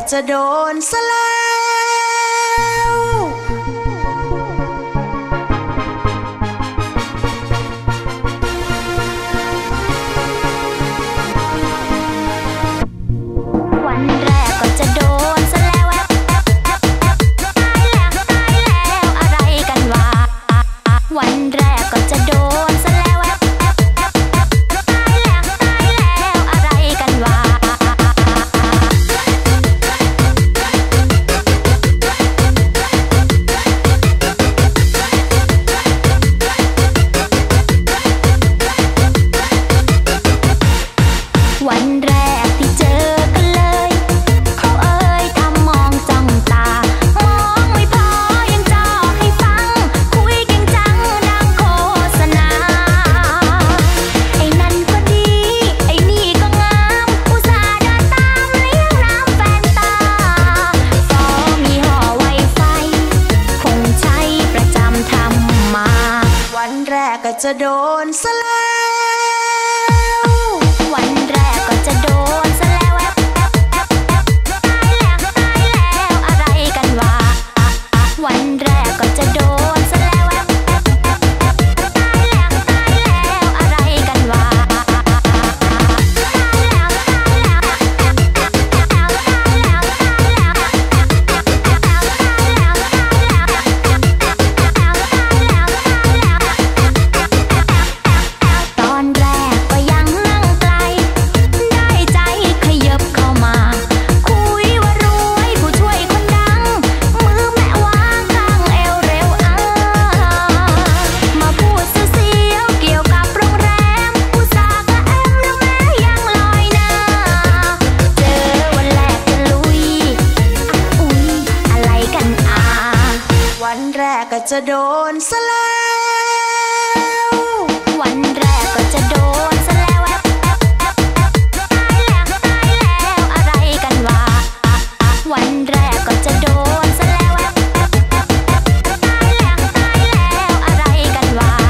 จะโดนซะแล้ววันแรกก็จะโดนซะแล้วตายแล้วอะไรกันวะวันแรกก็จะโดนซะแล้วตายแล้วอะไรกันวะวันแรกที่เจอกันเลยเขาเอ่ยทำมองจ้องตามองไม่พอยังจ่อให้ฟังคุยเก่งจังดังโฆษณาไอ้นั่นก็ดีไอ้นี่ก็งามอุตส่าห์เดินตามเลี้ยงน้ำแฟนตาฟอมีห่อไวไฟคงใช้ประจำทำมาวันแรกก็จะโดนซะแล้ววันแรกก็จะโดนซะแล้วตายแล้วอะไรกันวะวันแรกก็จะโดนซะแล้วตายแล้วอะไรกันวะตอนแรกก็ยังนั่งไกลได้ใจขยับเข้ามาคุยว่ารวยผู้ช่วยคนดังมือแม่วางข้างเอวเร็วมาพูดเสียวๆเกี่ยวกับโรงแรมอุตส่าห์กระแอมแล้วแม่ยังลอยหน้าเจอวันแรกจะลุยอุ๊ยอะไรกันวันแรกก็จะโดนซะแล้ววันแรกก็จะโดนซะแล้วตายแล้วอะไรกันวะวันแรกก็จะโดนซะแล้วตายแล้วอะไรกันวะ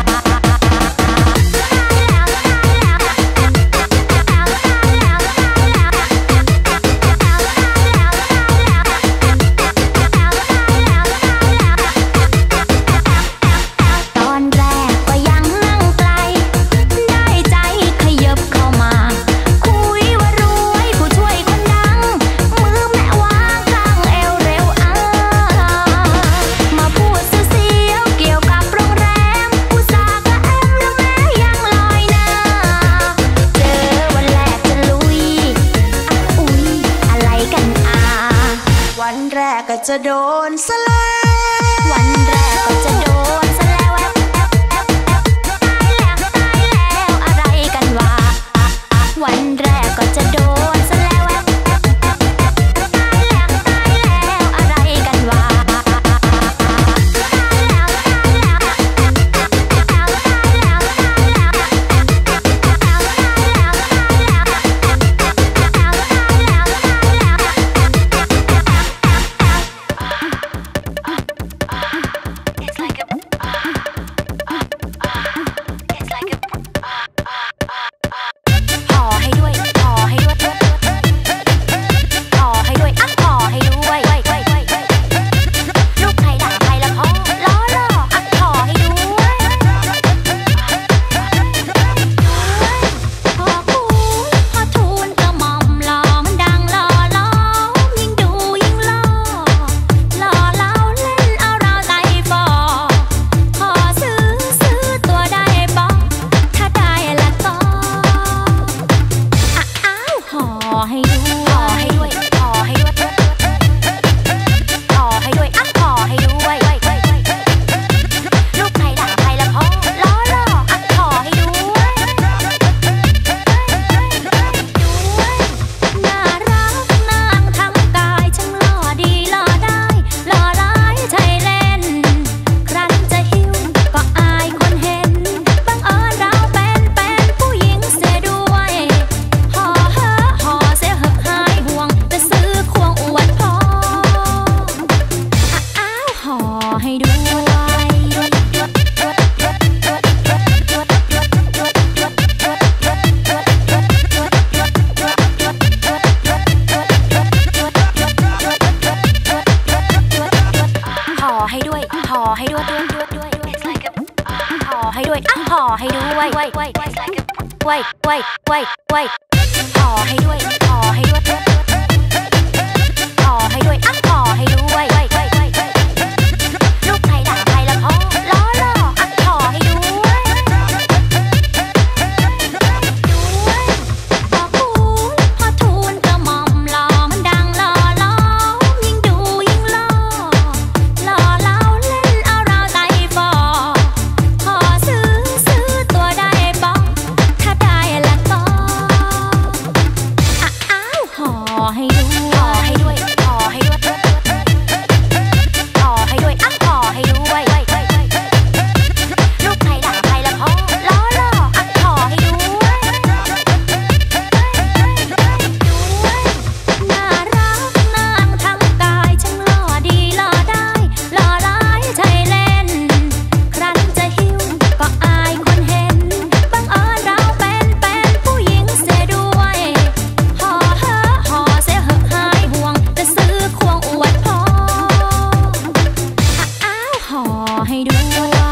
ตอนแรกก็ยังนั่งไกลได้ใจขยับเข้ามาคุยว่ารวยผู้ช่วยคนดังมือแม่วางข้างเอวเร็วมาพูดเสียวๆเกี่ยวกับโรงแรมอุตส่าห์กระแอมแล้วแม่ยังลอยหน้าเจอวันแรกจะลุยอุ๊ยอะไรกันวันแรกก็จะโดนซะแล้ววันแรกก็จะโดนซะแล้วตายแล้วอะไรกันวะวันแรกก็จะโดนซะแล้วตายแล้วอะไรกันวะIt's like ห่อให้ด้วยห่อให้ด้วยห่อให้ด้วยห่อให้ด้วยห่อให้ด้วยลูกใครด่าใครละพ่อล้อหลอกห่อให้ด้วยพอคูณพอทูลกระหม่อมหล่อมันดังหล่อล้อยิ่งดูยิ่งหล่อเล่าเล่นเอาเราใจฟอขอซื้อตัวได้บ้องถ้าได้ละก็อ้าวห่อให้ด้วยห่อให้ด้วยห่อให้ด้วยห่อให้ด้วยลูกใครด่าใครละพ่อล้อหลอกห่อให้ด้วยน่ารักนางทั้งกายช่างหล่อดีหล่อได้หล่อร้ายใช่เล่นครั้นจะหิวก็อายคนเห็นบังเอิญเราเป็นผู้หญิงเสียด้วยห่อเสียเหอะหายห่วงจะซื้อควงอวดพ่ออ้าวห่อให้ด้วย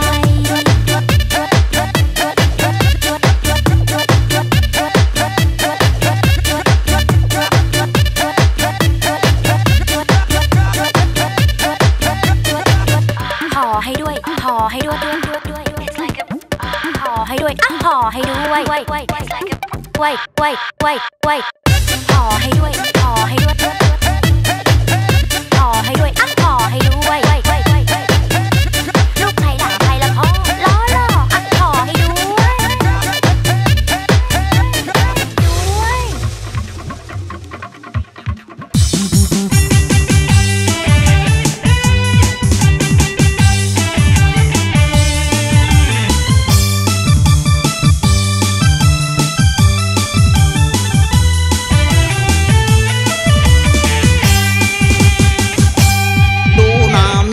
ห่อให้ด้วยห่อให้ด้วยห่อให้ด้วยห่อให้ด้วยห่อให้ด้วยห่อให้ด้วยห่อให้ด้วยลูกใครด่าใครละพ่อล้อหลอกห่อให้ด้วยดูน้ำ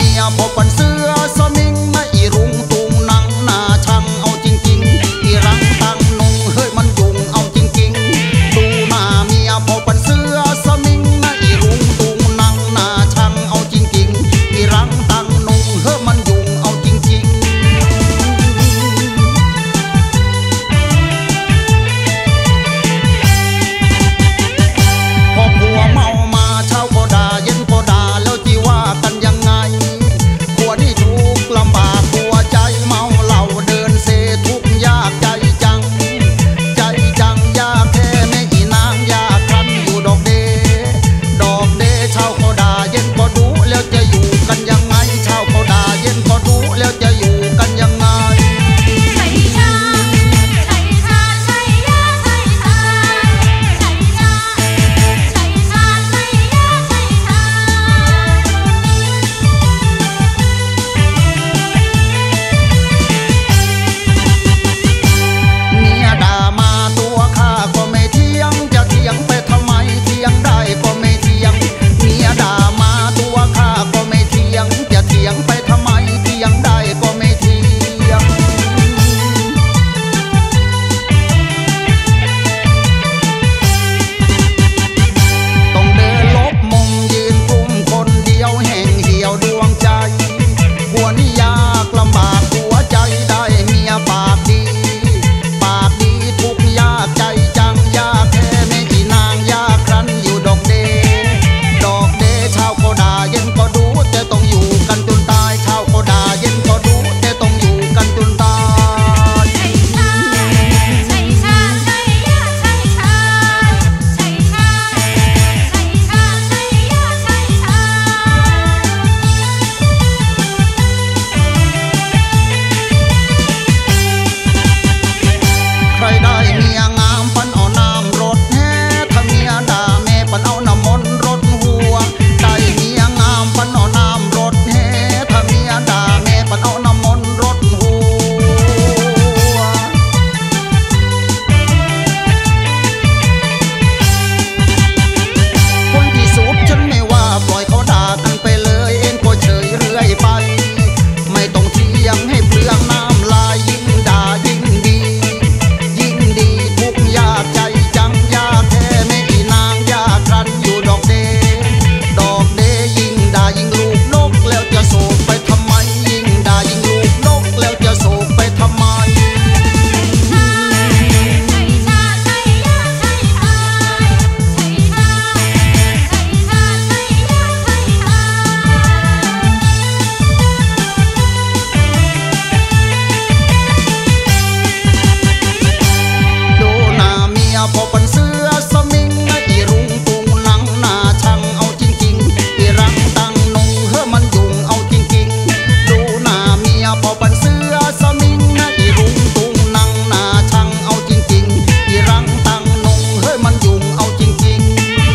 พอปันเสื้อสมิงอีรุงตุงนังหน้าช่างเอาจริงๆอีรังตังนุงเฮ้มันยุงเอาจริงๆดูหน้าเมียพอปันเสื้อสมิงอีรุงตุงนังหน้าช่างเอาจริงๆอีรังตังนุงเฮ้มันยุงเอาจริงๆ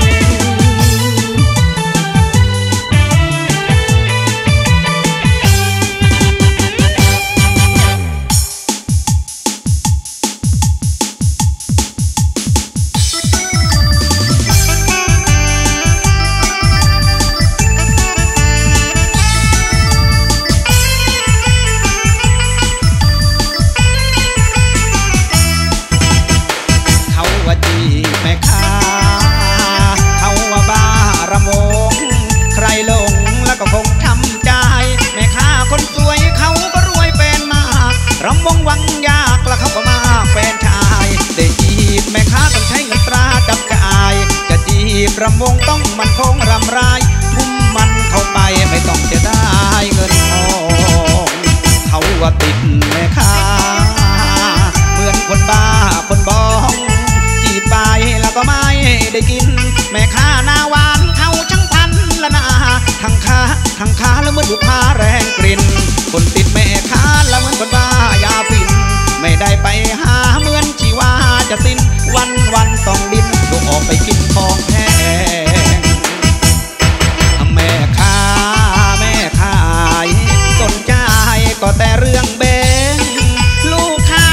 แม่ค้าเขาว่าบ้าระมงใครหลงแล้วก็คงทำใจแม่ค้าคนสวยเขาก็รวยเป็นมากรำวงวังยากแล้วเขาก็มากแฟนชายได้จีบแม่ค้าต้องใช้เงินตราจับจ่ายจะจีบรำวงต้องมันคงรำไรทุ่มมันเข้าไปไม่ต้องจะได้เงินทองเขาว่าติดแม่ค้าเหมือนคนบ้าคนบ้องไปแล้วก็ไม่ได้กินแม่ค้าหน้าหวานเขาช่างพันละนาทั้งค้าแล้วเหมือนบุพาแรงกลิ่นคนติดแม่ค้าแล้วเหมือนคนบ้ายาปิ่นไม่ได้ไปหาเหมือนชีวาจะสิ้นวันต้องดิ้นลงออกไปกินของแพงแม่ค้าแม่ขายสนใจก็แต่เรื่องเบงลูกค้า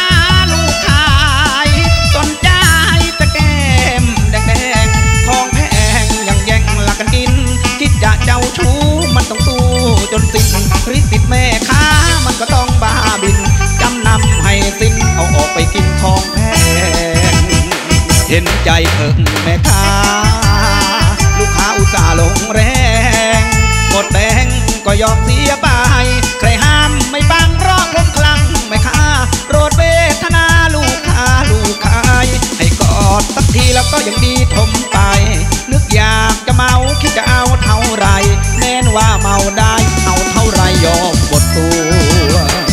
สนใจแต่แก้มแดงของแพงยังแย่งหลักกันกินคิดจะเจ้าชู้มันต้องสู้จนสิ้นริติดแม่ค้ามันก็ต้องบ้าบินจำนำให้สิ้นเอาออกไปกินของแพงเห็นใจเถิงแม่ค้าลูกค้าอุตส่าห์ลงแรงหมดแดงก็ยอมเสียไปใครห้ามไม่ฟังร้องลมคลั่งแม่ค้าโปรดเวทนาลูกค้าให้กอดสักทีแล้วก็ยังดีทมไปนึกอยากจะเมาคิดจะเอาเท่าไรแม้นว่าเมาได้เอาเท่าไรยอมหมดตัว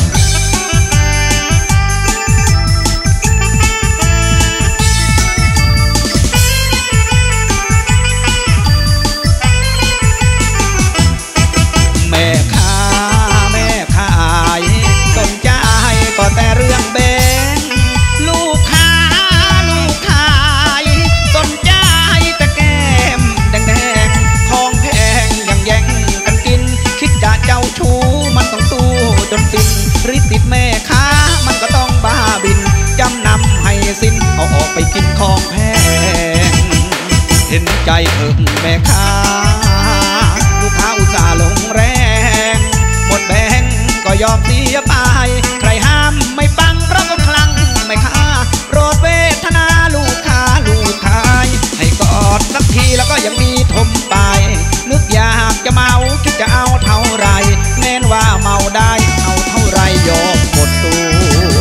แม่ค้าแม่ขายสนใจก็แต่เรื่องเบงลูกค้าสนใจแต่แก้มแดงของแพงยังแย่งกันกินคิดจะเจ้าชู้มันต้องสู้จนสิ้นริติดแม่ค้ามันก็ต้องบ้าบินจำนำให้สิ้นเอาออกไปกินของแพงเห็นใจเถิงแม่ค้าลูกค้าอุตส่าห์ลงแรงหมดแบงก็ยอมเสียไปใครห้ามไม่ฟังเราก็คลั่งแม่ค้าโปรดเวทนาลูกค้าให้กอดสักทีแล้วก็ยังมีทมไปนึกอยากจะเมาคิดจะเอาเท่าไรแม้นว่าเมาได้เอาเท่าไรยอมหมดตัว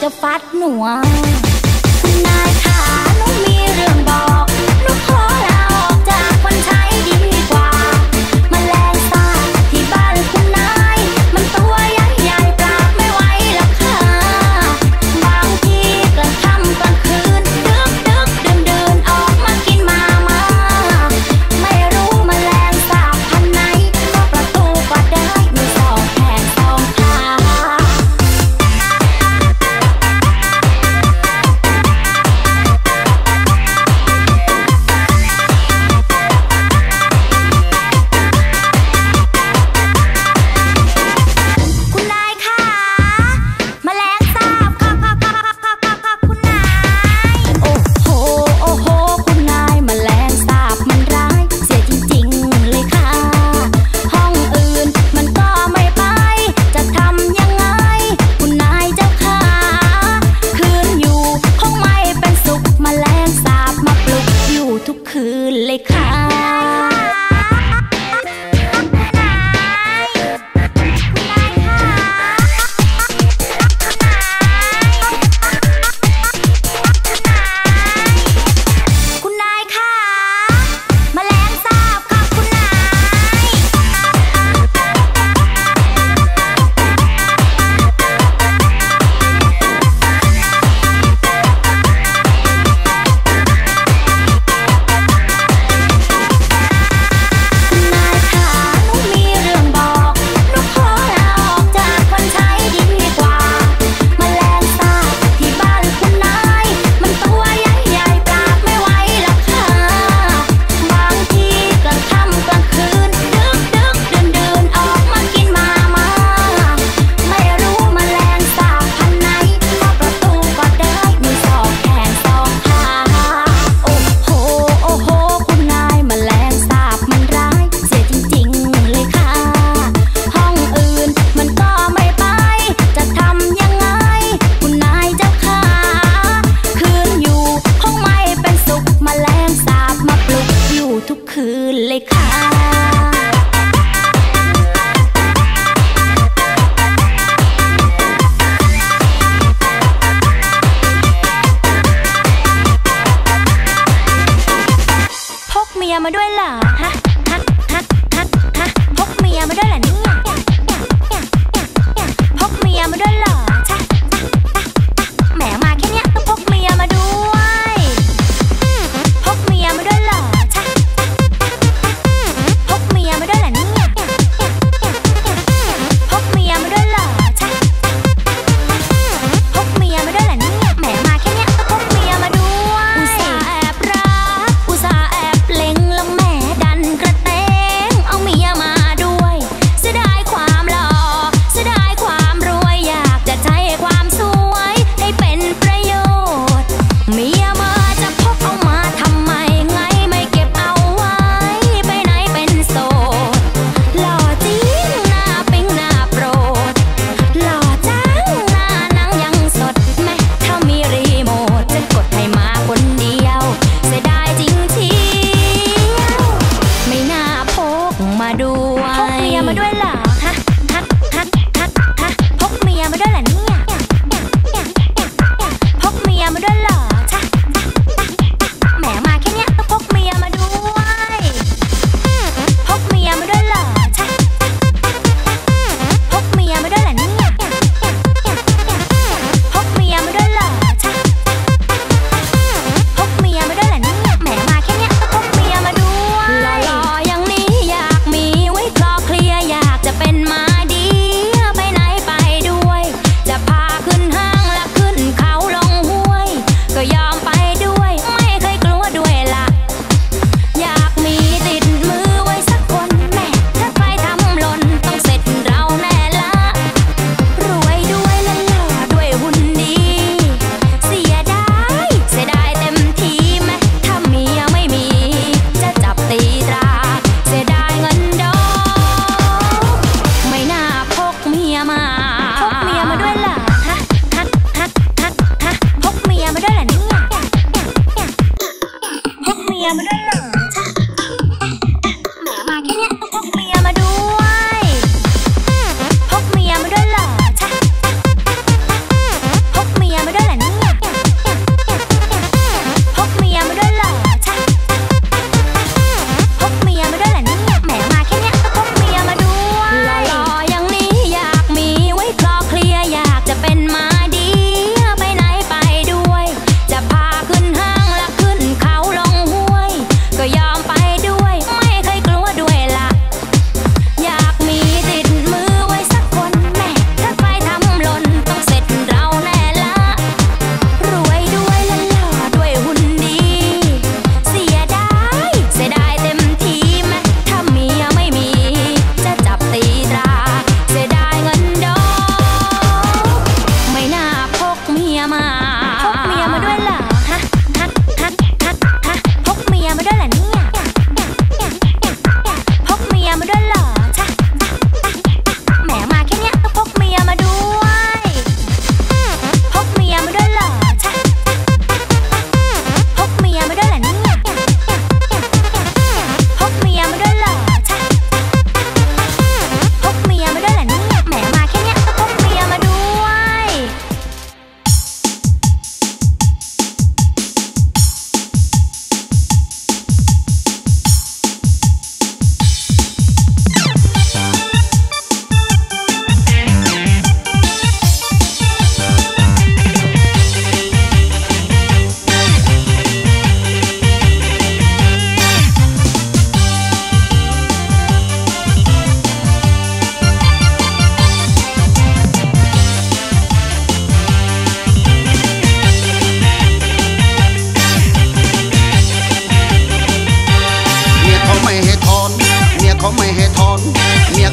จะฟัดหนูคุณนายขาหนูมีเรื่องบอกหนูขอลาออกจากคนใช้ดีกว่าแมลงสาบที่บ้านคุณนายมันตัวใหญ่ๆปราบไม่ไหวหรอกค่ะบางทีกลางค่ำกลางคืนดึกเดินออกมากินมาไม่รู้แมลงสาบพันไหนก็ประตูก็ได้มีสองแขนสองขา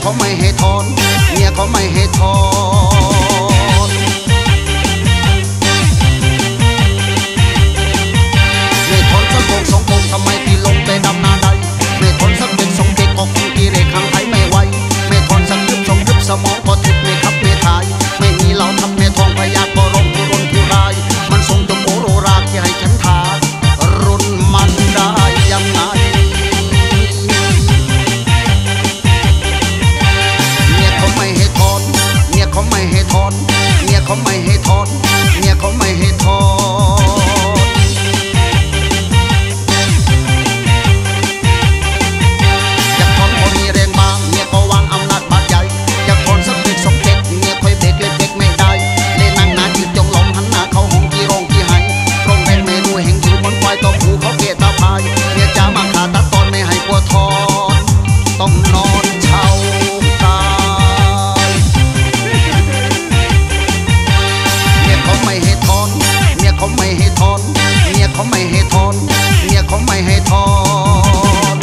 เขาไม่ให้ทอนเมียเขาไม่ให้ทอนไม่ทนสักโกงสองโกงทำไมที่ลงไปดำนาใดไม่ทนสักเด็กสองเด็กก็คงกีเรข้างไทยไม่ไหวไม่ทนสักยุบสองยุบสมองก็ทิพย์ไม่ทับไม่ทายไม่มีเหล่าทำไม่ทองพยาก็ร้องผู้รนผู้รายมันทรงจมโอโรราที่ให้ฉันทารุนมันได้ยังไงเมียเขาไม่ให้ทอนเมียเขาไม่ให้ทอนเมียเขาไม่ให้ทอนเมียเขาไม่ให้ทอนอยากทอนคนมีแรงบางเมียก็วางอำนาจบาดใหญ่อยากทอนสักเด็กสองเด็กเมียคอยเบรกเล็กเด็กไม่ได้เล่นนั่งนายืนจงหลงหันหน้าเขาหงกี่ร้องกี่ไห้ตรงแรงไม่รู้แห่งอยู่บนควายตัวผู้เขาเกตตาพายเมียจ๋ามาขาตัดตอนไม่ให้ปวดทอนต้องนอนเช่าตายเมียเขาไม่ให้ทอนเมียเขาไม่ให้ทอนเมียเขาไม่ให้ทอนเมียเขาไม่ให้ทอน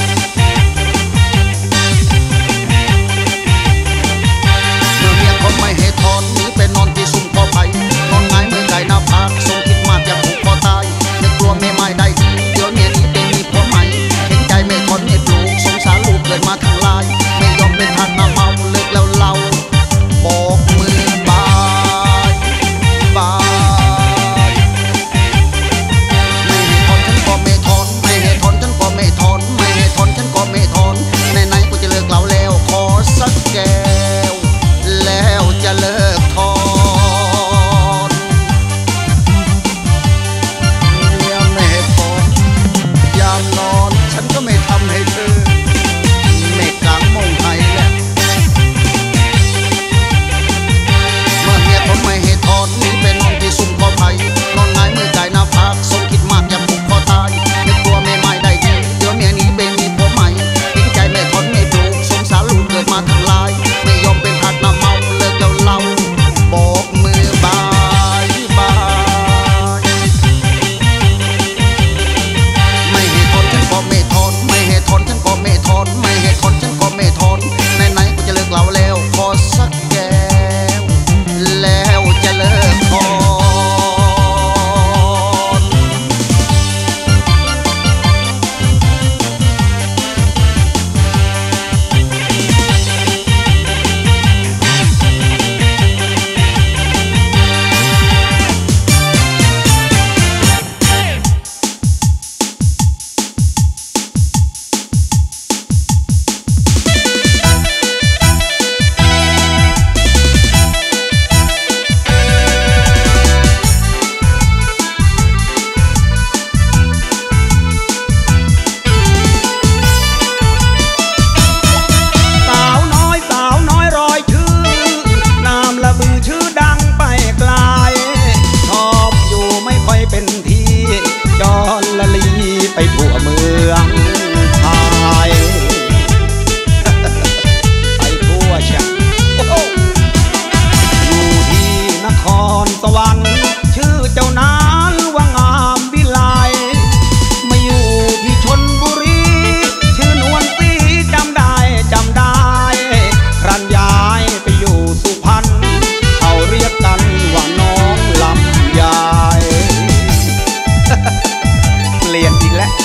เมื่อเมียเขาไม่ให้ทอนหนีไปนอนที่ซุ่มกอไผ่นอนหงายมือไก่หน้าผากทรงคิดมากจะผูกคอตายนึกกลัวไม่ได้ดีเดี๋ยวเมียนี้เป็นมีผัวใหม่เห็นใจไม่ทนไม่ปลูกสงสารลูกเกิดมาทางลายไม่ยอมเป็นทาสน้ำเมาเลิกแล้วเราบอกมือบายบายไม่ให้ทอนฉันก็ไม่ทอนไม่ให้ทอนฉันก็ไม่ทอนไม่ให้ทอนฉันก็ไม่ทอนไหนๆกูจะเลิกเราแล้วขอสักแก้วแล้วจะเลิกทอนเมียไม่ให้ทอนยามนอนฉันก็ไม่ทำให้เธอไม่กลางมงไทยแหละเมื่อเมียเขาไม่ให้ทอนหนีไปนอนที่ซุ่มกอไผ่นอนหงายมือไก่หน้าผากทรงคิดมากอย่าผูกคอตายนึกกลัวไม่ได้ดีเดี๋ยวเมียนี้เป็นมีผัวใหม่เห็นใจไม่ทนไม่ปลูกสงสารลูกเกิดมาทางลายไม่ยอมเป็นทาสน้ำเมาเลิกแล้วเราบอกมือบายบายไม่ให้ทนฉันก็ไม่ทนไม่ให้ทนฉันก็ไม่ทนไม่ให้ทนฉันก็ไม่ทนไหนๆกูจะเลิกเราแล้วขอสักแก้วแล้วจะเลิกทอนสาวน้อยรอยชื่อนามละบือชื่อดังไปไกลชอบอยู่ไม่ค่อยเป็นที่จอนละลีไปทั่วเมืองไทย ไปทั่วเชียอยู่ที่นครสวรรค์ชื่อเจ้านานว่างามวิไลมาอยู่ที่ชลบุรีชื่อนวลศรีจำได้ครั้นย้ายไปอยู่สุพรรณเขาเรียกกันว่าน้องลำไย เปลี่ยนอีกแล้ว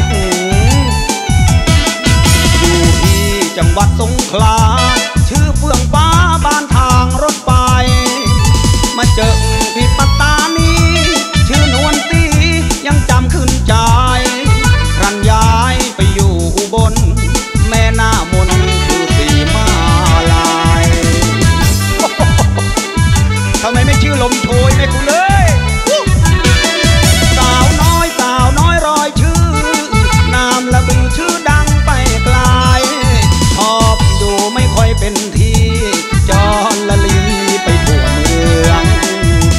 อยู่ที่จังหวัดสงขลาชื่อเฟื่องฟ้าบ้านทางรถไฟมาเจอที่ปัตตานีชื่อนวลศรียังจำขึ้นใจครั้นย้ายไปอยู่อุบลแม่หน้ามนคือสีมาลายทำไมไม่ชื่อลมโชยแม่กูเลยสาวน้อยรอยชื่อนามละบือชื่อดังไปไกลชอบดูไม่ค่อยเป็นที่จอนละลีไปทั่วเมือง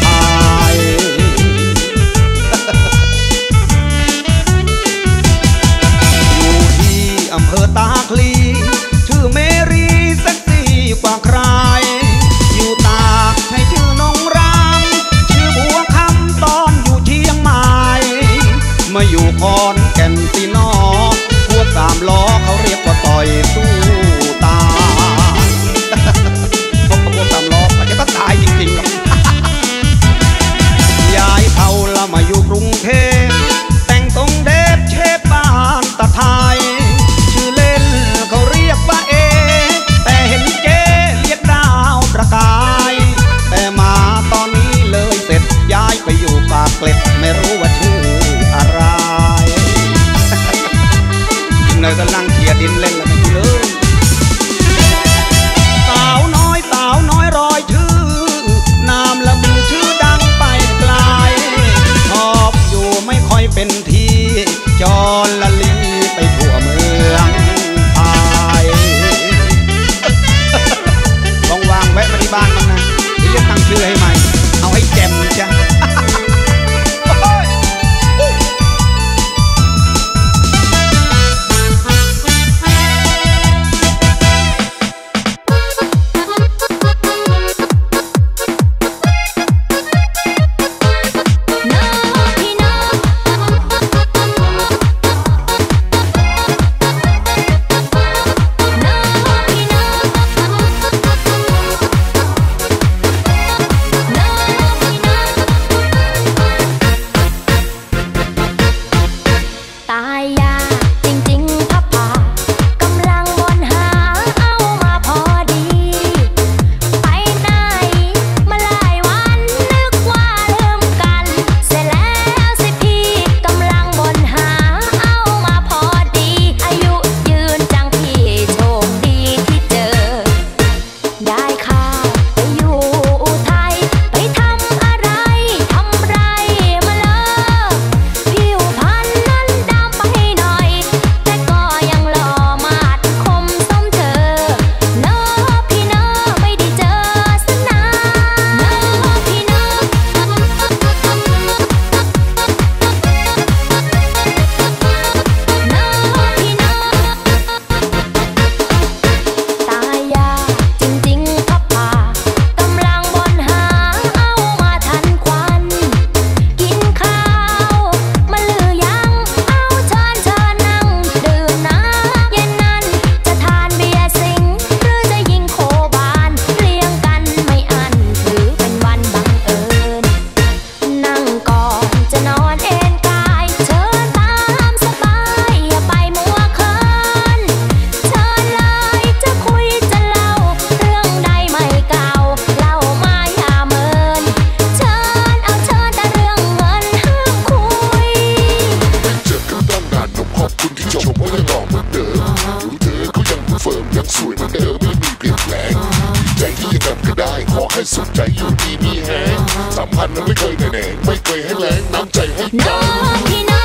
พันนั้นไม่เคยแต่แหน่ไม่เคยให้แรงน้ำใจให้น้องพี่น้อง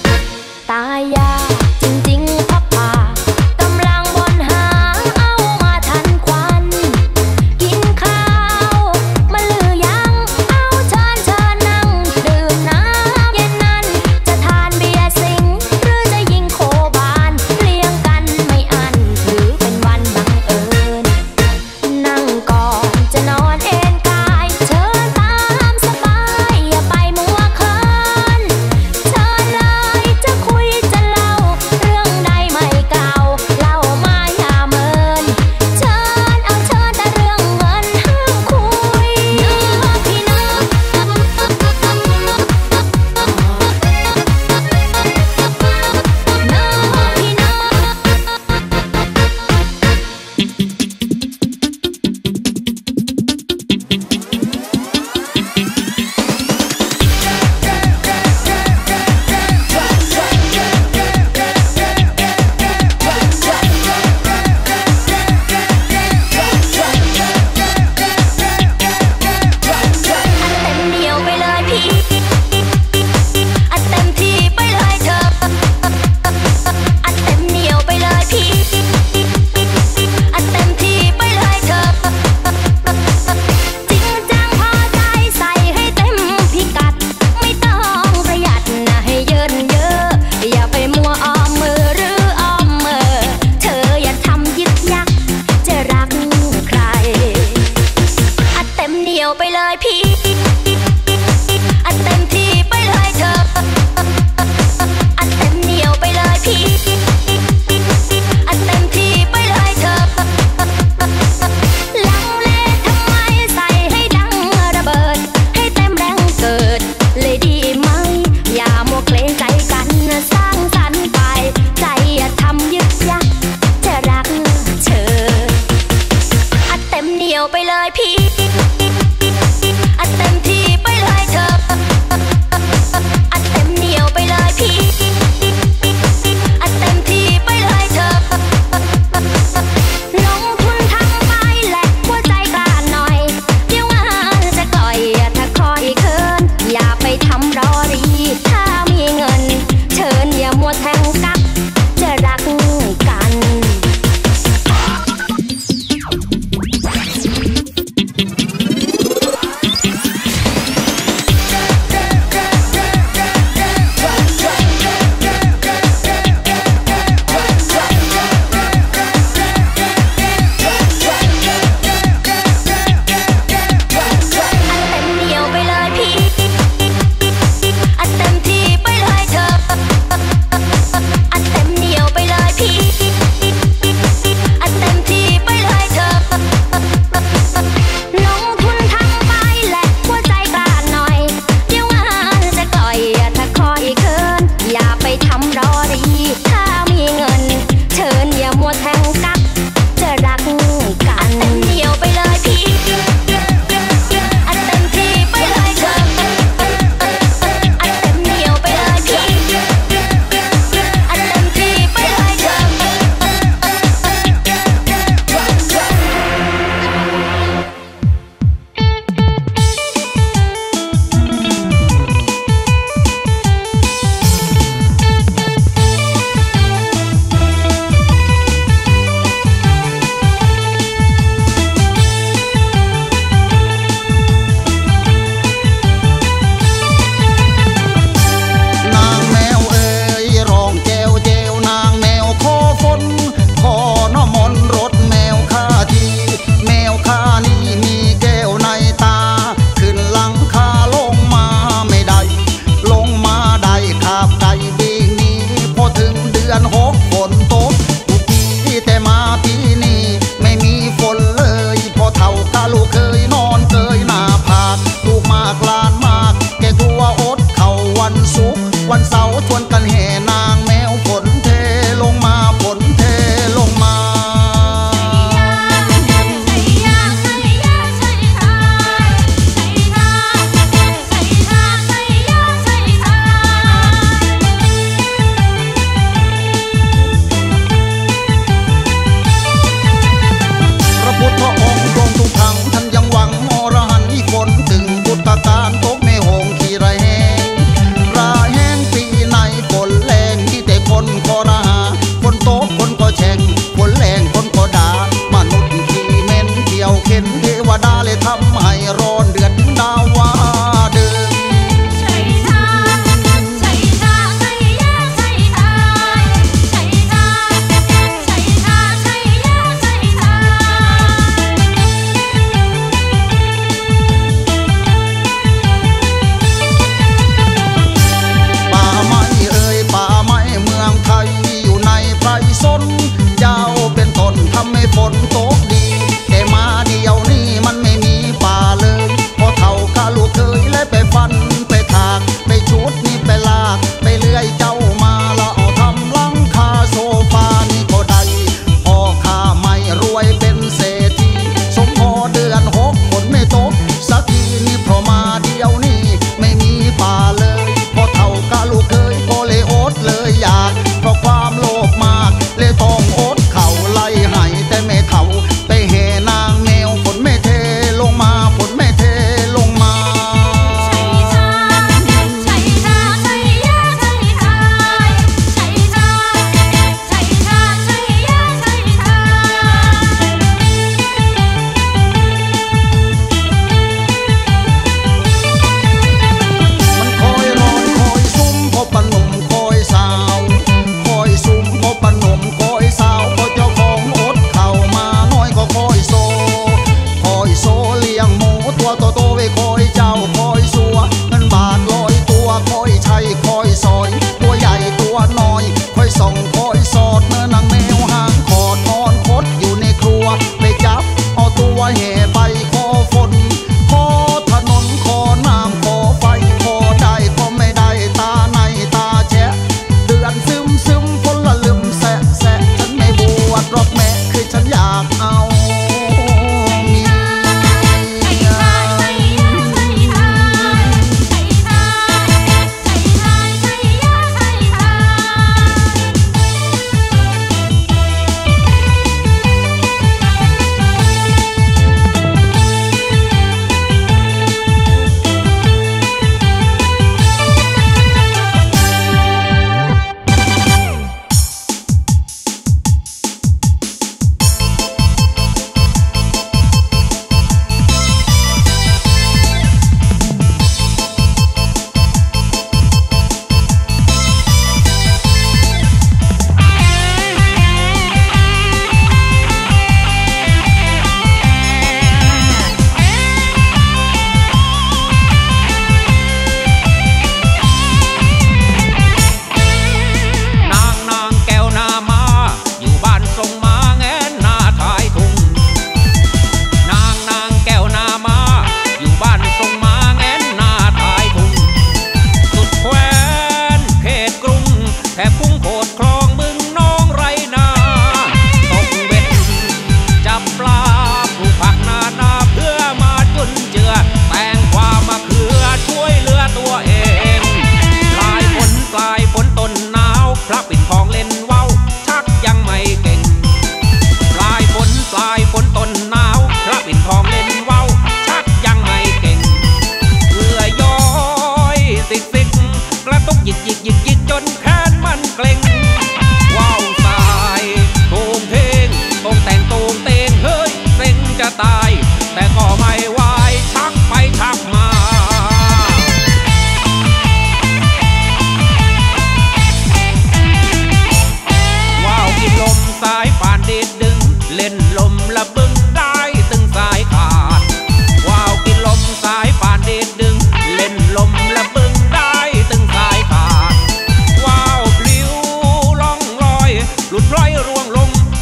ตายยากจริงๆพ่อป่ากำลังวนหาเอามา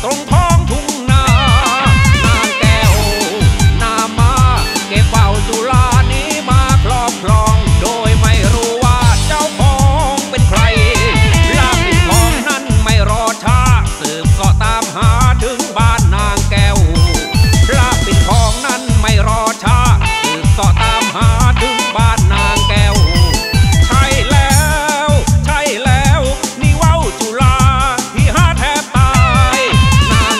ตรงท้องทุ่งนานางแก้วนามาเก็บเฝ้าสุรานี้มาครอบครองโดยไม่รู้ว่าเจ้าของเป็นใครลาบปิดทองนั้นไม่รอช้าสืบเสาะตามหาถึงบ้านนางแก้วลาบปิดทองนั้นไม่รอช้าสืบเสาะตามหาถึงบ้านนางแก้วใช่แล้วนี่เว้าจุฬาพี่หาแทบตายนา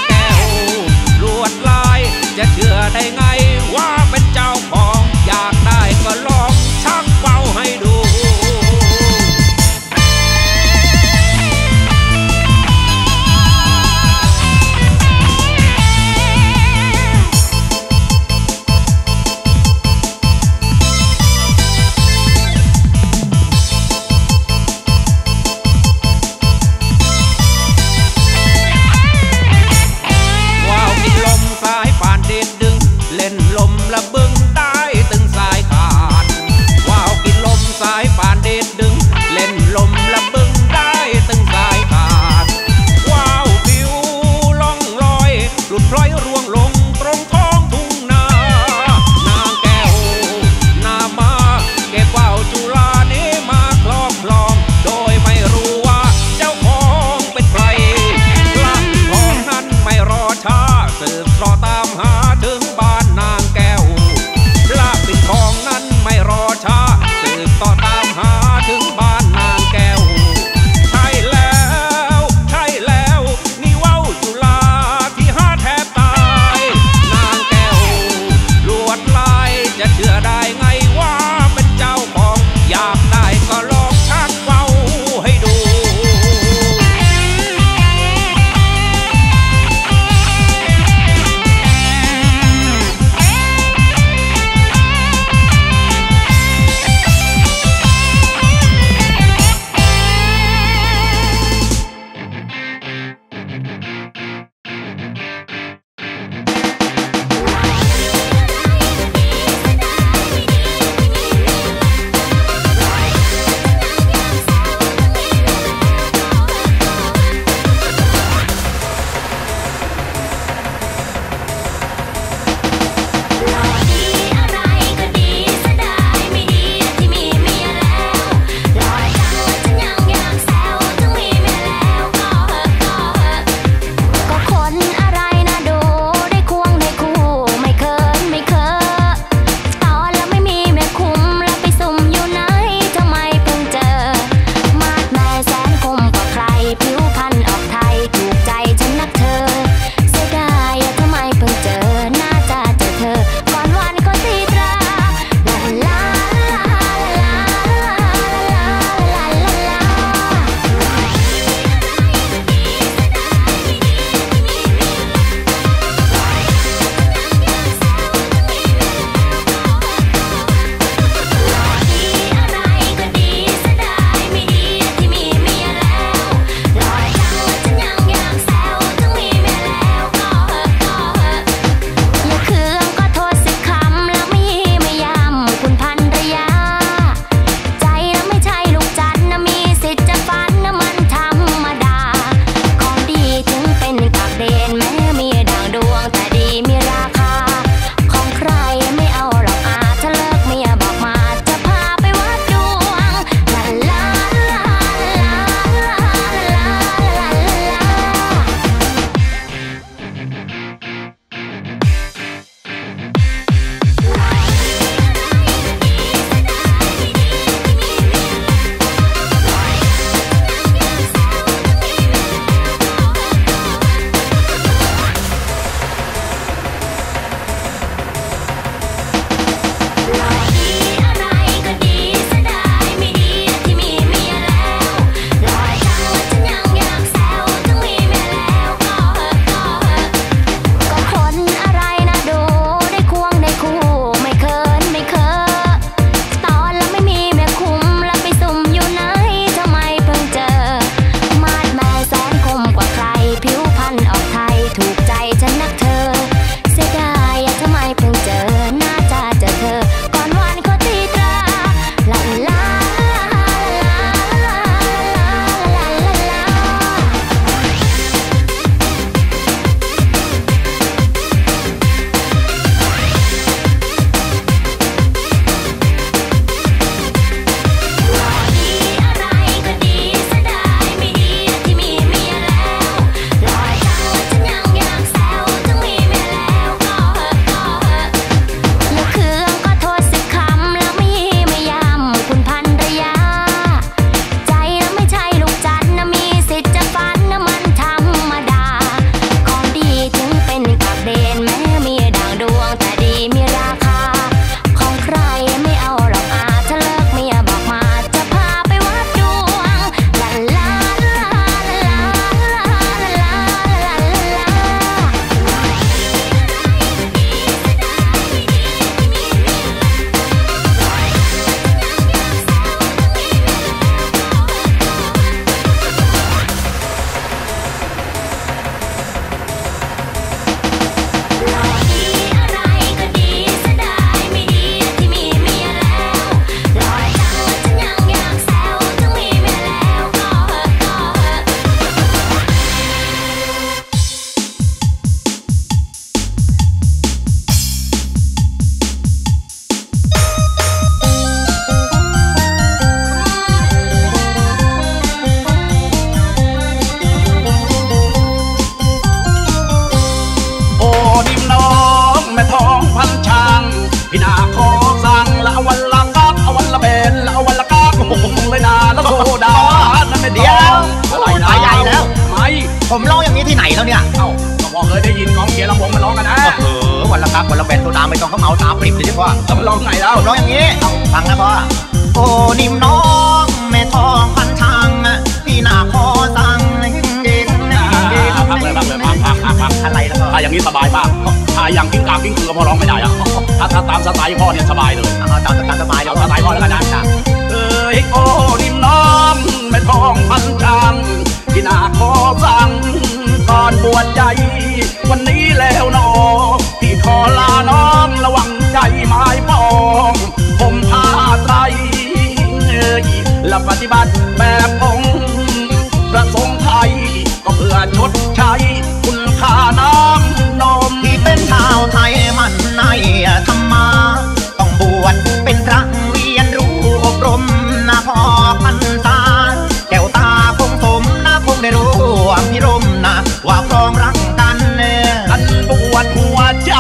ผมร้องอย่างนี้ที่ไหนแล้วเนี่ยเอ้าก็พอเคยได้ยินกองเชียร์ลำวงมันร้องกันนะวันละครับวันละแบนตัวดามไม่ต้องเขาเมาตาปริบเลยใช่พ่อจะมาร้องไงแล้วผมร้องอย่างนี้ฟังนะพ่อโอ้นิ่มน้องแม่ทองพันทางพี่หน้าคอสั่งพักเลยอะไรแล้วก็อย่างนี้สบายมากถ้าอย่างกิ้งกากิ้งคือก็พอร้องไม่ได้อะถ้าตามสไตล์พ่อเนี่ยสบายเลยตามสบายเอาสไตล์พ่อแล้วกันนะโอ้นิ่มน้องแม่ทองพันทางพี่หน้าคอสั่งก่อนบวชใจวันนี้แล้วน้องพี่ขอลาน้องระวังใจไม้ปองผมพาไตรและปฏิบัติแบบองค์ประสงค์ไทยก็เพื่อชดใช้คุณค่าน้ำนมที่เป็นชาวไทยมันในธรรมะต้องบวชเป็นพระเรียนรู้อบรมนะพอพรรษาแก้วตาคงสมนะคงได้รู้พิรมนะว่าครองรักกันอันบวชหัวใจ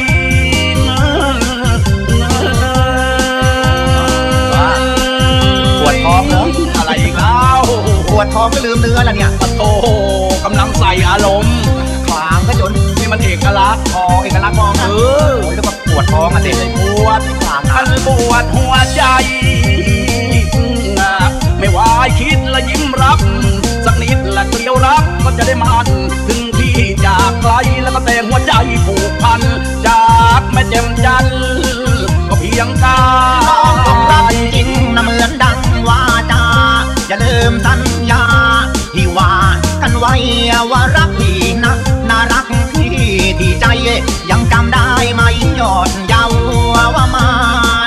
ปวดท้องเหรออะไรอีกแล้วปวดท้องก็ลืมเนื้อแล้วเนี่ยโอ้โหกำลังใส่อารมณ์ขวางก็จนนี่มันเอกลักษณ์เอกลักษณ์มองเรียกว่าปวดท้องเด็กเลยปวดขวางอันปวดหัวใจไม่ว่าคิดและยิ้มรับสักนิดและเกลียวรักก็จะได้มันถึงที่จากไกลแล้วก็แต่หัวใจผูกพันจากแม่เจ็มจันก็เพียงกายต้องรักจริงนะเหมือนดังว่าจาอย่าลืมสัญญาที่ว่ากันไว้ว่ารักพี่นะน่ารักพี่ที่ใจยังจำได้ไหมยอดเยาว์ว่ามัน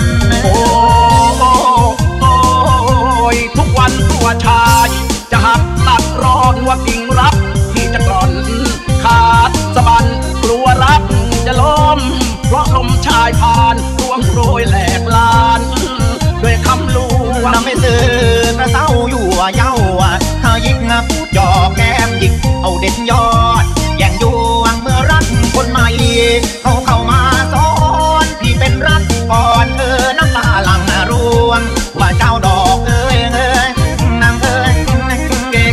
ทุกวันตัวชายจะหักตัดรอนว่ากิ่งรักที่จะกร่อนขาดสะบันกลัวรักจะล้มเพราะลมชายผ่านร่วงโรยแหลกลานด้วยคำลวงนำไม่ซื้อกระเซ้าอยู่เย้าถ้ายิกพูดหยอกแก้มยิกเอาเด็ดยอดแย่งยวงเมื่อรักคนใหม่เขาเข้ามาซ้อนพี่เป็นรักก่อนน้ำตาหลั่งร่วงว่าเจ้าดอกนางเก่ง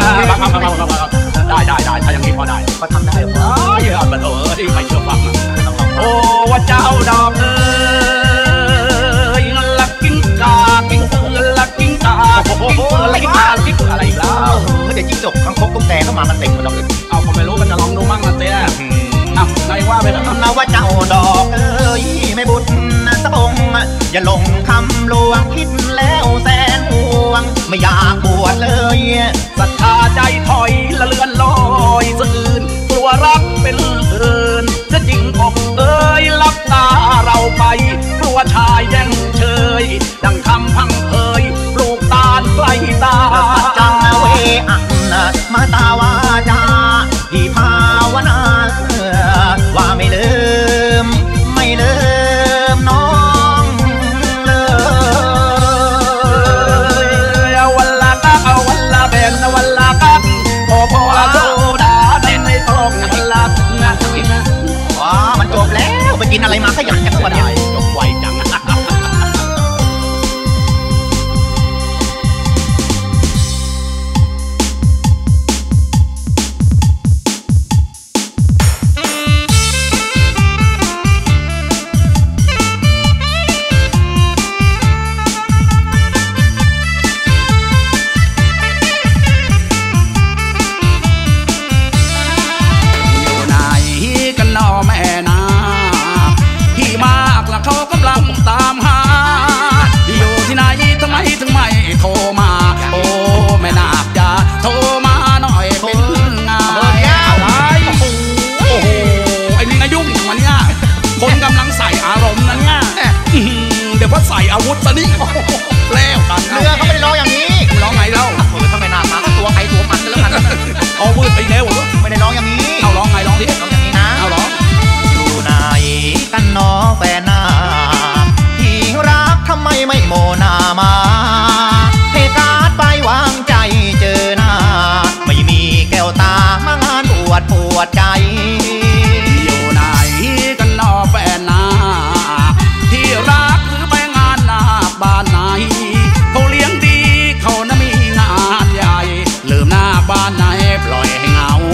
ได้ถ้าอย่างนี้พอได้ก็ทำได้หรออย่าบันไม่เชื่อฟังโอ้ว่าเจ้าดอกลักกิ้งกากิ้งเสือลักกิ้งกากิ้งเสือลักกิ้งกากิ้งเสืออะไรแล้วเดี๋ยวจิ้งจกคังคกตุ๊กแกเข้ามากันเต็มหมดเลยเอาผมไม่รู้กันจะลองดูมั่งนะเต้ในว่าไปแล้วนะว่าเจ้าดอกไม่บุญสะบงอย่าลงคำลวงคิดแล้วแสนห่วงไม่อยากบวชเลยศรัทธาใจถอยละเลือนลอยสะอื่นกลัวรักเป็นอื่นจะจริงอกลับตาเราไปกลัวชายแย่งเชยดังคำพังเพยปลูกตาลใกล้ตาจังเวอันมาตาวาจาที่ภาวนาว่าไม่ลืมน้องเลยวันละกักวันละแบนวันละกักพอโซดาดันในท้องวันละว้ามันจบแล้วไปกินอะไรมาขยันกันทุกวันนี้จบไวจังเขากำลังตามหาอยู่ที่ไหนทำไมถึงไม่โทรมาโอ้แม่นาคจะโทรมาหน่อยเป็นไงอะไรโอ้โหไอ้นี่นะยุ่งอย่างวันนี้คนกำลังใส่อารมณ์นั้นเนี่ยเดี๋ยวพอใส่อาวุธซะนี่แล้วกันเรือเขาไม่ได้ร้องอย่างนี้ร้องไงเล่าถ้าไม่นาคมาตัวใครตัวมันแล้วกันเอามือไปแล้วไม่ได้ร้องอย่างนี้เอาร้องไงร้องดิร้องอย่างนี้นะเอาร้องอยู่ไหนกันน้องแฟนนาที่รักทำไมไม่โมนามาให้การ์ดไปวางใจเจอหน้าไม่มีแก้วตามางานปวดใจอยู่ไหนกันน้องแฟนนาที่รักหรือไปงานนาบ้านไหนเขาเลี้ยงดีเขาน่ะมีงานใหญ่ลืมหน้าบ้านไหนปล่อยให้เหงา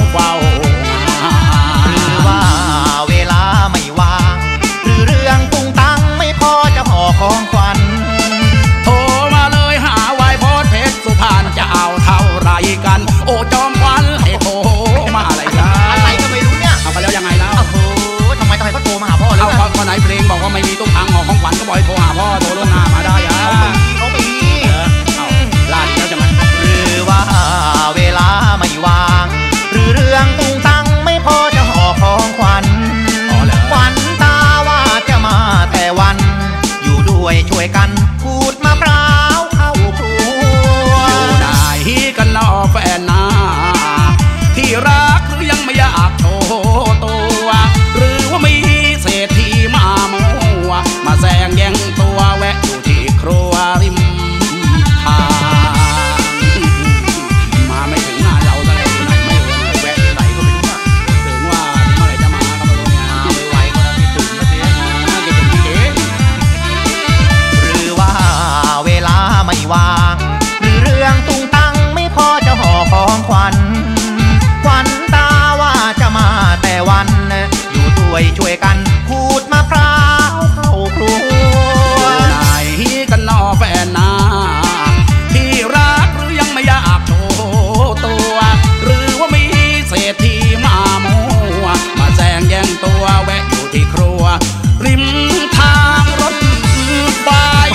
ช่วยกันขูดมะพร้าวเข้าครัวอยู่ไหนกันนอแฟนนาที่รักหรือยังไม่อยากโชว์ตัวหรือว่ามีเศรษฐีมามัวมาแซงแย่งตัวแวะอยู่ที่ครัวริมทางมาไม่ถึงงานเราซะแล้วไหนไม่รู้แวะไหนก็ไม่รู้ถึงว่าเมื่อไหร่จะมาก็ไม่รู้เนี่ยไม่ไหวก็ไม่ถึงนะเจ๊คิดถึงพี่เอ๋หรือว่าเวลาไม่ว่างหรือเรื่องตุ้งตังไม่พอจะห่อของขวัญขวัญตาว่าจะมาแต่วันอยู่ช่วยกันขูดมะพร้าวเข้าครัวไหนกันนอแฟนนาที่รักหรือยังไม่อยากโชว์ตัวหรือว่ามีเศรษฐีมามัวมาแซงแย่งตัวแวะอยู่ที่ครัวริมทางรถไฟ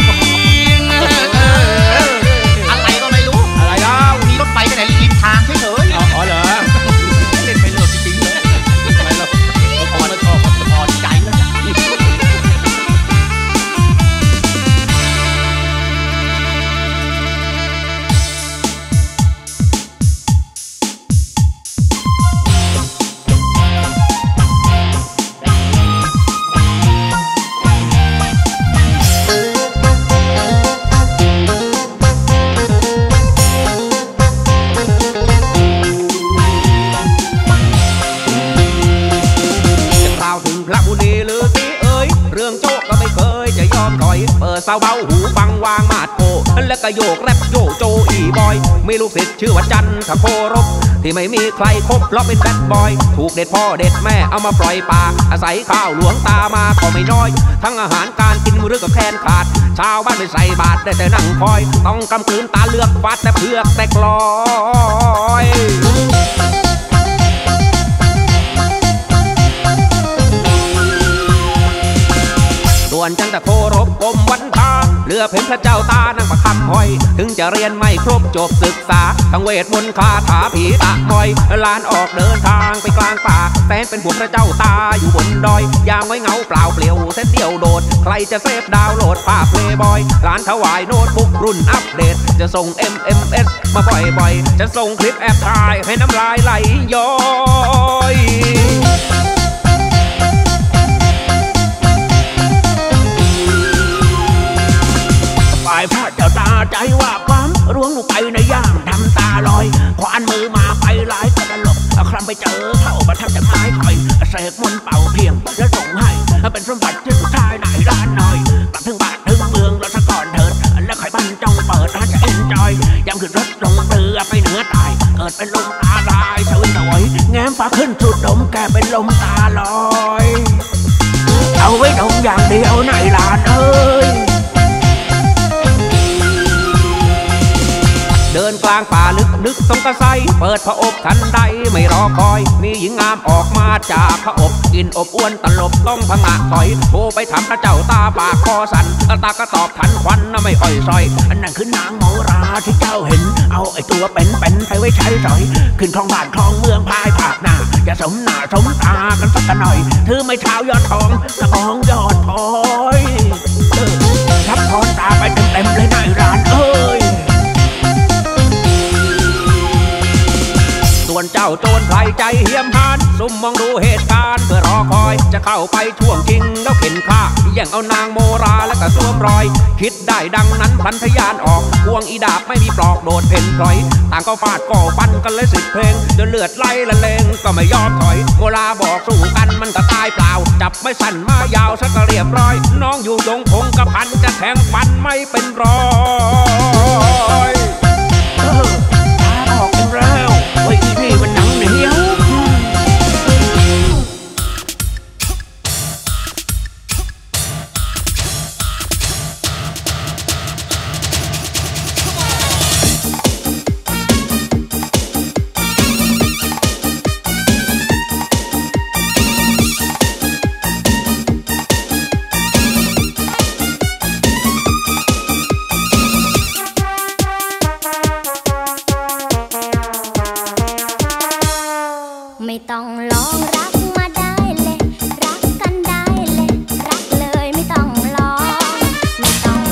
อะไรก็ไม่รู้อะไรเล่ามีรถไฟไปไหนริมทางเฉยๆอ๋อเหรอเล่นไปเรื่อยจริงๆเลยอะไรเราพอแล้วชอบพอใจแล้วจ้ะสาวเบาหูฟังวางมาดโกและก็โยกแรปโยโจอีบอยมีลูกศิษย์ชื่อว่าจันทโครบที่ไม่มีใครคบเพราะเป็นแบดบอยถูกเด็ดพ่อเด็ดแม่เอามาปล่อยป่าอาศัยข้าวหลวงตามาก็ไม่น้อยทั้งอาหารการกินมือกับแคลนขาดชาวบ้านไม่ใส่บาตรได้แต่นั่งคอยต้องกำคืนตาเลือกฟาดแต่เพือกแต่กลอยส่วนจันทโครบกรมวันทาเรือเพ่นพระเจ้าตานั่งประคำห้อยถึงจะเรียนไม่ครบจบศึกษาทั้งเวทมนต์คาถาผีตะมอยลานออกเดินทางไปกลางป่าแฟนเป็นห่วงพระเจ้าตาอยู่บนดอยยามไว้เงาเปล่าเปลี่ยวเส้นเดียวโดดใครจะเซฟดาวน์โหลดภาพเพลย์บอยร้านถวายโน้ตบุ๊กรุ่นอัปเดตจะส่ง MMS มาบ่อยๆจะส่งคลิปแอบถ่ายให้น้ำลายไหลย้อยฝ่ายพระเจ้าตาใจว่าความร่วงลงไปในย่างทำตาลอยควานมือมาไปหลายตลบครั้งไปเจอเข้ามาทำจากไม้คอยเสกมนต์เป่าเพียงแล้วส่งให้เป็นสมบัติที่สุดท้ายในร้านหน่อยกลับถึงบ้านถึงเมืองเราซะก่อนเถิดแล้วค่อยบันจงเปิดร้านจะเอ็นจอยยามขึ้นรถลงเรือไปเหนือใต้เกิดเป็นลมตาลายสวยสวยแง้มฟ้าขึ้นสุดดมแกเป็นลมตาลอยเอาไว้ดมอย่างเดียวในร้านเอ้ยเดินกลางป่าลึกนึกต้องตะไซเปิดพระอบทันใดไม่รอคอยมีหญิงงามออกมาจากพระอบกินอบอ้วนตลบต้องพังะถอยโทรไปถามพระเจ้าตาปากคอสั่นตาก็ตอบทันควันไม่อ่อยซอยอันนั้นคือนางโมราที่เจ้าเห็นเอาไอตัวเป็นไปไว้ใช้สอยขึ้นคลองบ้านคลองเมืองพายผากหน้าจะสมหน้าสมตากันสักหน่อยถือไม่เท้ายอดทองกระบองยอดพอยทับทอนตาไปเต็มเลยในร้านเอ้ยส่วนเจ้าโจรไพรใจเหี้ยมหานซุ่มมองดูเหตุการณ์เพื่อรอคอยจะเข้าไปช่วงจริงแล้วเข็นฆ่าแย่งเอานางโมราแล้วก็สวมรอยคิดได้ดังนั้นพันทยานออกควงอีดาบไม่มีปลอกโดดเพ่นปล่อยต่างก็ฟาดก่อฟันกันเลย10 เพลงจนเลือดไหลละเลงก็ไม่ยอมถอยโมราบอกสู้กันมันก็ตายเปล่าจับไม่สั้นมายาวสักเรียบร้อยน้องอยู่ยงคงกระพันจะแทงฟันไม่เป็นรอยออกเป็นแล้วไอ้นี่มันหนังเหนียวไม่ต้อง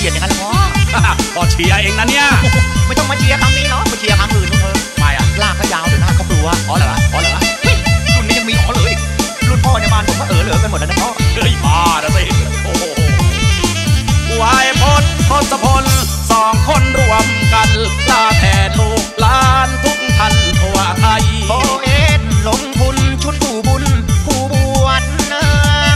เกียดอย่างนั้นละพ่อพอเชียร์เองนะเนี่ยไม่ต้องมาเชียร์คำนี้เนาะมาเชียร์คำอื่นเถอะไม่อะลากก็ยาวเดี๋ยวหน้าเขากลัวอ๋อเหรออ๋อเหรอเฮ้ยรุ่นนี้ยังมีอ๋อเลยรุ่นพ่อในบ้านผมก็เหลือกันหมดแล้วนะพ่อเฮ้ยบ้านะสิโอ้โหวายพจน์ทศพลสองคนรวมกันลาแทนลูกหลานทุกท่านทั่วไทยโอเอ็ดลงทุนชุดผู้บุญผู้บวชนาง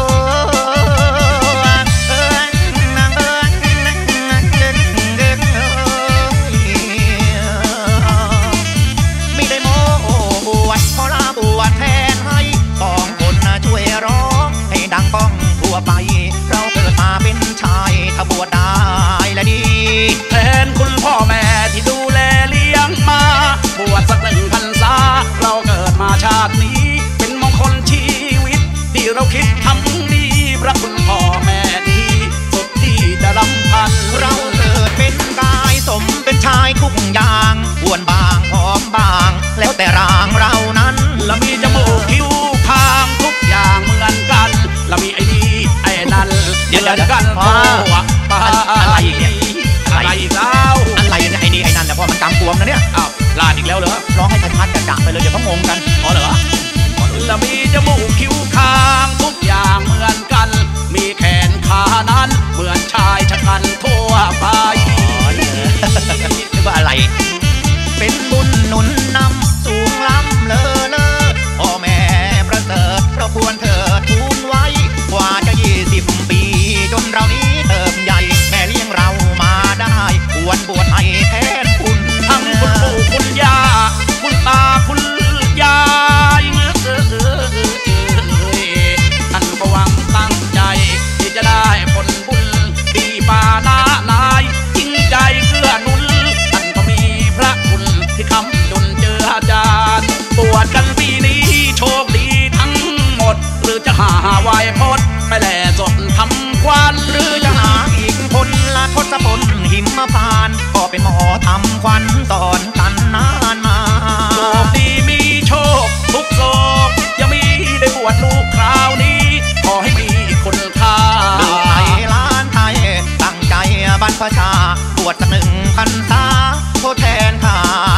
ไม่ได้โม้บวชขอลาบวชแทนให้สองคนช่วยร้องให้ดังก้องทั่วไปเราเกิดมาเป็นชายถ้าบวชได้และดีแทนคุณพ่อแม่ที่ดูแลเลี้ยงมาบวชสัก1 พรรษาเราเกิดมาชาตินี้เป็นมงคลชีวิตที่เราคิดทำดีพระคุณพ่อแม่ดีสุดที่จะรำพันเราเกิดเป็นกายสมเป็นชายทุกอย่างอ้วนบางผอมบาง แล้วแต่ร่างเรานั้นเรามีจมูกคิ้วคางทุกอย่างเหมือนกันเรามีไอ้นี่ไอ้นั่นเหมือนกันโอ้ปาอะไรอีกเนี่ยอะไรอีกแล้วอะไรเนี่ยไอ้นี่ไอ้นั่นเนี่ยพ่อมันกำกวมนะเนี่ยอ้าวลาดอีกแล้วเหรอร้องให้ชัดๆกระไปเลยเดี๋ยวเขางงกันอ๋อเหรอเรามีจมูกคิ้วคางทุกอย่างเหมือนกัน มีแขนขานั้นเหมือนชายชะกันทั่วไปนึกว่าอะไร เป็นบุญหนุนนำสูงล้ำเลอเลอพ่อแม่ประเสริฐเราควรเถิดทูลไว้กว่าจะ20 ปีจนเรานี้เติบใหญ่แม่เลี้ยงเรามาได้ควรบวชให้แทนคุณทั้งคุณปู่คุณย่าคุณตาคุณยายท่านก็หวังตั้งใจที่จะได้ผลบุญปีปาหน้านายจริงใจเกื้อหนุนท่านก็มีพระคุณที่คำดุลเจือจานบวชกันปีนี้โชคดีทั้งหมดหรือจะหาวายพจน์ไปแหล่สดทำควันหหรืรืออจะจะหาอีกคนละทศพลหิมพานต์ก็เป็นหมอทำควันสอนกันนานมาโชคดีมีโชคทุกโศกยังมีได้บวชลูกคราวนี้ขอให้มีคุณค่าลูกไทยล้านไทยตั้งใจบรรพชาบวชสัก1 พรรษาทดแทนข้า